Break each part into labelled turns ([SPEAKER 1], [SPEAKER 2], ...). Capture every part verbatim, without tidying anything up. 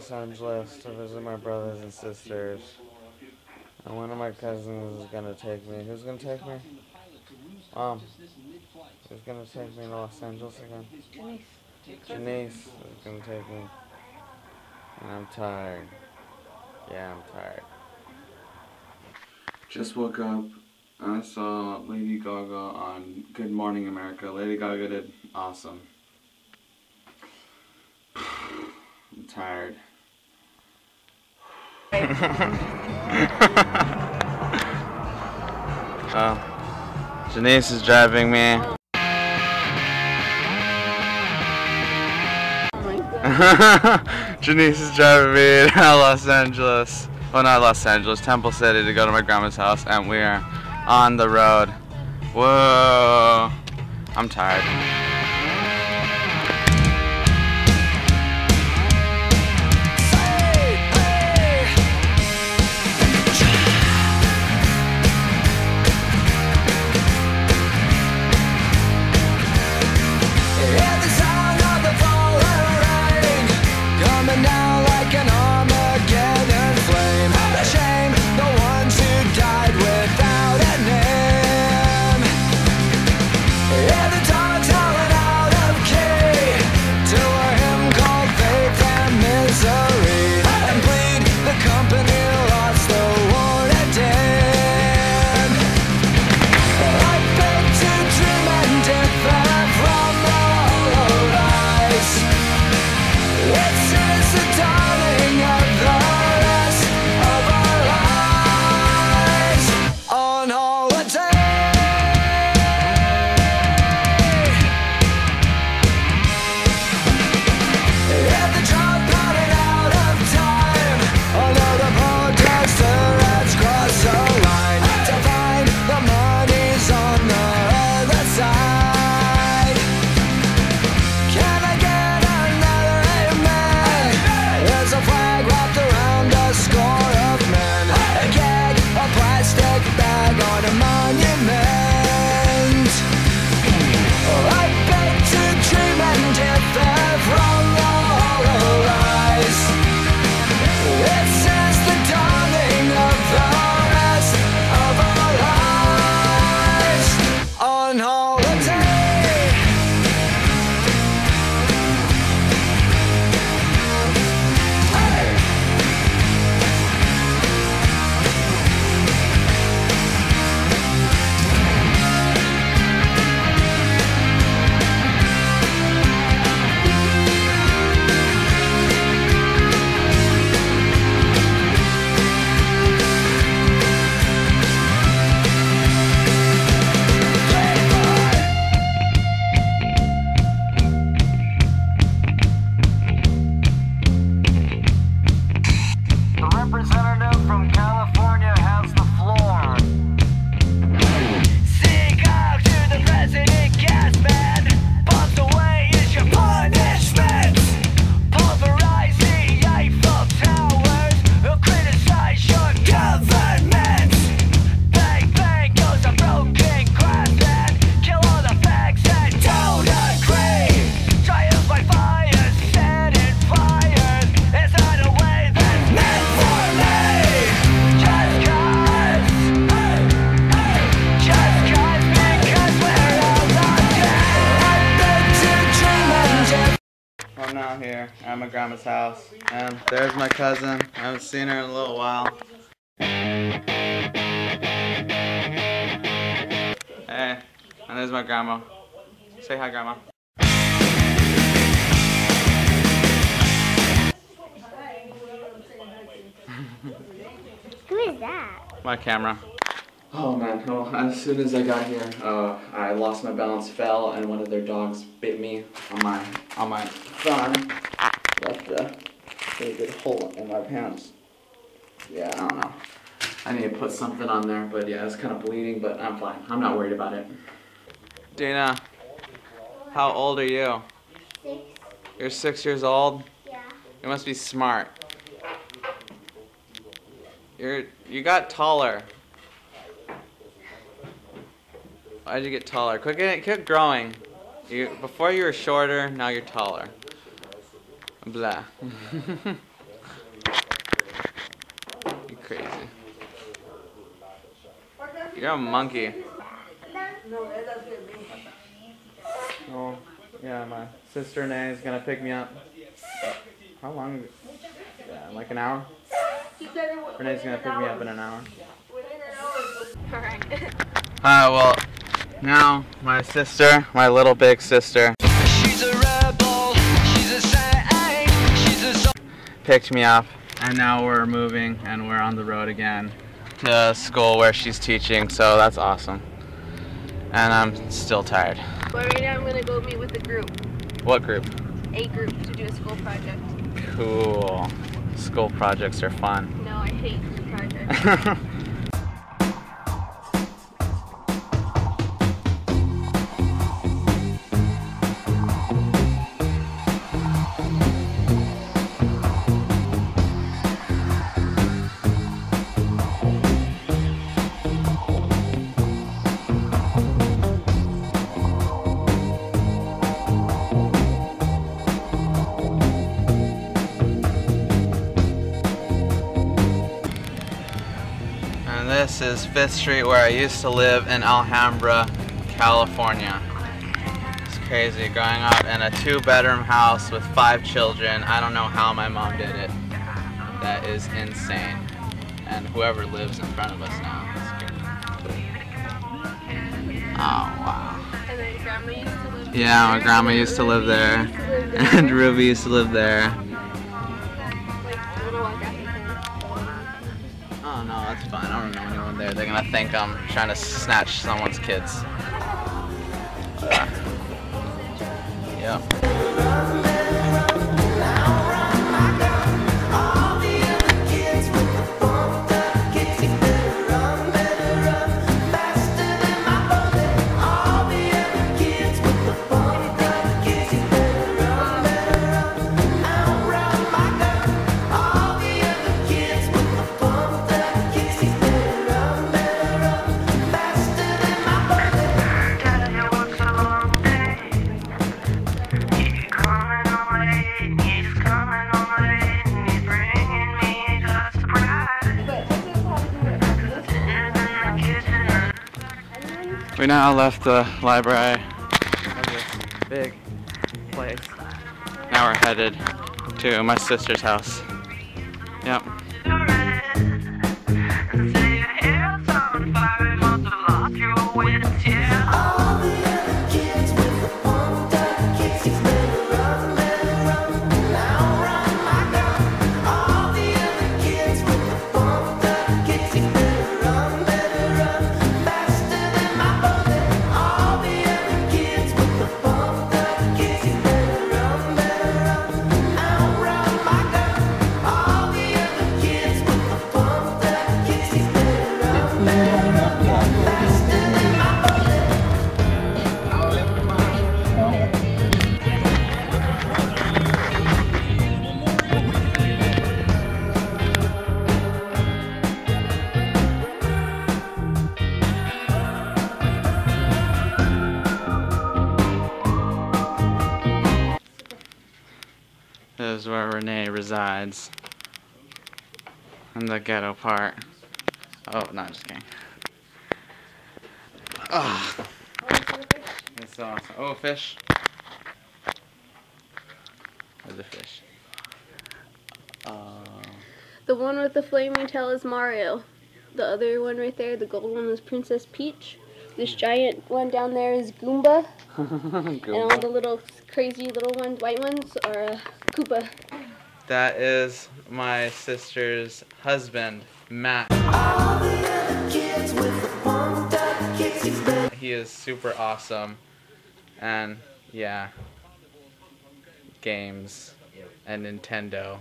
[SPEAKER 1] Los Angeles to visit my brothers and sisters. And one of my cousins is gonna take me. Who's gonna take me? Mom. Who's gonna take me to Los Angeles again?
[SPEAKER 2] Janice.
[SPEAKER 1] Janice is gonna take me. And I'm tired. Yeah, I'm tired. Just woke up. I saw Lady Gaga on Good Morning America. Lady Gaga did awesome. I'm tired. Oh, Janice is driving me.
[SPEAKER 2] Oh my God.
[SPEAKER 1] Janice is driving me to Los Angeles. Well, not Los Angeles, Temple City to go to my grandma's house, and we are on the road. Whoa, I'm tired. I'm now here at my grandma's house, and there's my cousin. I haven't seen her in a little while. Hey, and there's my grandma. Say hi, Grandma.
[SPEAKER 3] Who is that?
[SPEAKER 1] My camera. Oh man, well, as soon as I got here, uh, I lost my balance, fell, and one of their dogs bit me on my on my thigh. Left a really good hole in my pants. Yeah, I don't know. I need to put something on there, but yeah, it's kind of bleeding, but I'm fine. I'm not worried about it. Dana, how old are you?
[SPEAKER 3] Six.
[SPEAKER 1] You're six years old?
[SPEAKER 3] Yeah.
[SPEAKER 1] You must be smart. You're you got taller. Why'd you get taller? Quit getting, quit growing. You before you were shorter, now you're taller. Blah. Crazy. You're a monkey. Oh, yeah, my sister Nay is gonna pick me up. How long? Yeah, like an hour? Renee's gonna pick me up in an hour.
[SPEAKER 2] Alright.
[SPEAKER 1] Alright, well, now my sister, my little big sister, she's a rebel, she's a saint, she's a picked me up, and now we're moving and we're on the road again to school where she's teaching, so that's awesome. And I'm still tired.
[SPEAKER 2] But right now I'm gonna go meet with the group.
[SPEAKER 1] What group?
[SPEAKER 2] A group to do a school project.
[SPEAKER 1] Cool. School projects are fun.
[SPEAKER 2] No, I hate group projects.
[SPEAKER 1] This is Fifth Street where I used to live in Alhambra, California. It's crazy growing up in a two-bedroom house with five children. I don't know how my mom did it. That is insane. And whoever lives in front of us now. Oh, wow.
[SPEAKER 2] And then grandma used to live there.
[SPEAKER 1] Yeah, my grandma used to live there. And Ruby used to live there.
[SPEAKER 2] Like, little walk after
[SPEAKER 1] Oh no, that's fine. I don't know anyone there. They're gonna think I'm trying to snatch someone's kids. Uh, yep. We now left the library of this big place. Now we're headed to my sister's house. Yep. This is where Renee resides. In the ghetto part. Oh, no, just kidding. Oh. It's awesome. Oh, a fish. Where's the fish? Uh,
[SPEAKER 2] The one with the flaming tail is Mario. The other one right there, the gold one, is Princess Peach. This giant one down there is Goomba.
[SPEAKER 1] Goomba.
[SPEAKER 2] And all the little crazy little ones, white ones, are uh, Koopa.
[SPEAKER 1] That is my sister's husband, Matt. He is super awesome. And yeah, games and Nintendo.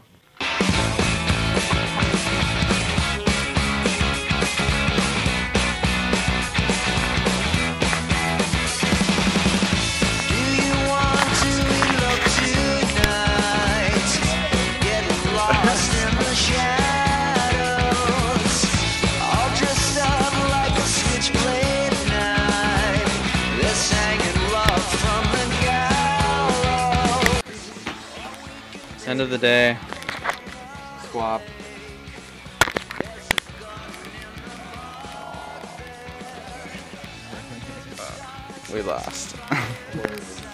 [SPEAKER 1] End of the day, swap. We lost.